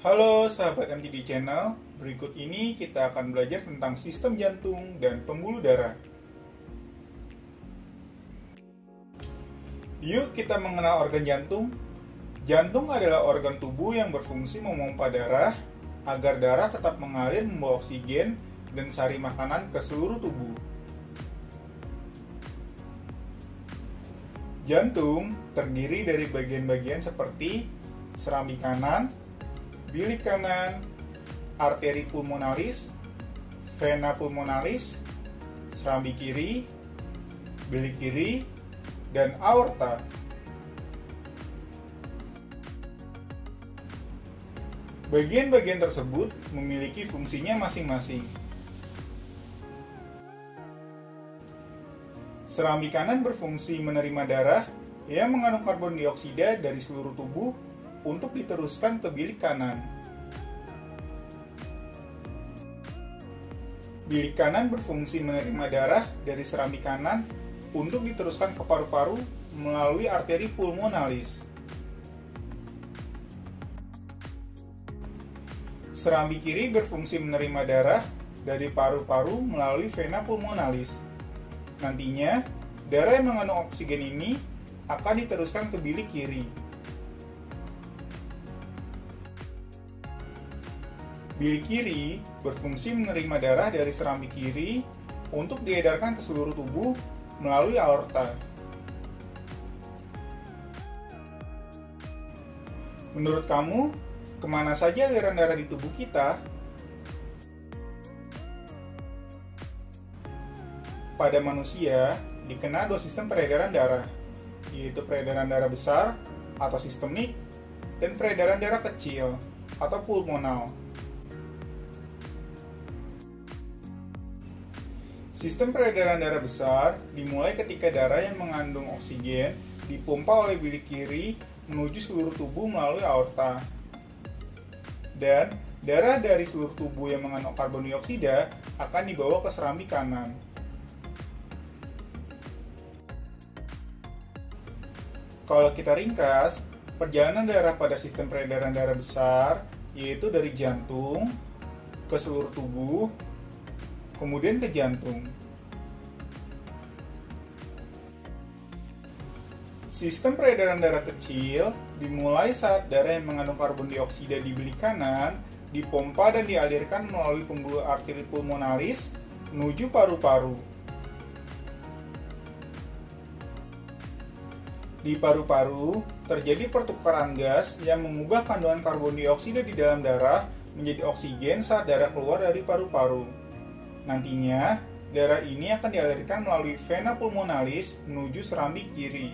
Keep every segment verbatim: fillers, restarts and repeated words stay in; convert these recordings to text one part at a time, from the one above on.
Halo sahabat M T D Channel, berikut ini kita akan belajar tentang sistem jantung dan pembuluh darah. Yuk kita mengenal organ jantung. Jantung adalah organ tubuh yang berfungsi memompa darah agar darah tetap mengalir membawa oksigen dan sari makanan ke seluruh tubuh. Jantung terdiri dari bagian-bagian seperti serambi kanan, bilik kanan, arteri pulmonalis, vena pulmonalis, serambi kiri, bilik kiri, dan aorta. Bagian-bagian tersebut memiliki fungsinya masing-masing. Serambi kanan berfungsi menerima darah yang mengandung karbon dioksida dari seluruh tubuh untuk diteruskan ke bilik kanan. Bilik kanan berfungsi menerima darah dari serambi kanan untuk diteruskan ke paru-paru melalui arteri pulmonalis. Serambi kiri berfungsi menerima darah dari paru-paru melalui vena pulmonalis. Nantinya, darah yang mengandung oksigen ini akan diteruskan ke bilik kiri. Bilik kiri berfungsi menerima darah dari serambi kiri untuk diedarkan ke seluruh tubuh melalui aorta. Menurut kamu, kemana saja aliran darah di tubuh kita? Pada manusia, dikenal dua sistem peredaran darah, yaitu peredaran darah besar atau sistemik dan peredaran darah kecil atau pulmonal. Sistem peredaran darah besar dimulai ketika darah yang mengandung oksigen dipompa oleh bilik kiri menuju seluruh tubuh melalui aorta. Dan darah dari seluruh tubuh yang mengandung karbon dioksida akan dibawa ke serambi kanan. Kalau kita ringkas, perjalanan darah pada sistem peredaran darah besar yaitu dari jantung ke seluruh tubuh, kemudian ke jantung. Sistem peredaran darah kecil dimulai saat darah yang mengandung karbon dioksida di bilik kanan dipompa dan dialirkan melalui pembuluh arteri pulmonalis menuju paru-paru. Di paru-paru, terjadi pertukaran gas yang mengubah kandungan karbon dioksida di dalam darah menjadi oksigen saat darah keluar dari paru-paru. Nantinya, darah ini akan dialirkan melalui vena pulmonalis menuju serambi kiri.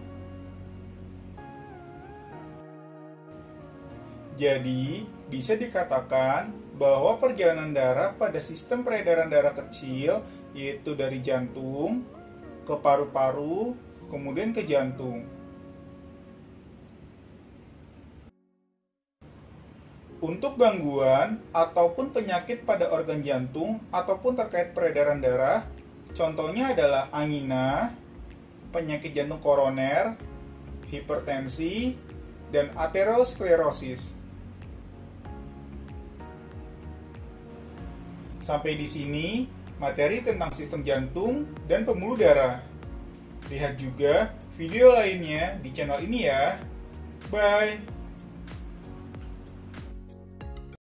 Jadi, bisa dikatakan bahwa perjalanan darah pada sistem peredaran darah kecil, yaitu dari jantung ke paru-paru, kemudian ke jantung. Untuk gangguan ataupun penyakit pada organ jantung ataupun terkait peredaran darah, contohnya adalah angina, penyakit jantung koroner, hipertensi, dan aterosklerosis. Sampai di sini materi tentang sistem jantung dan pembuluh darah. Lihat juga video lainnya di channel ini ya. Bye!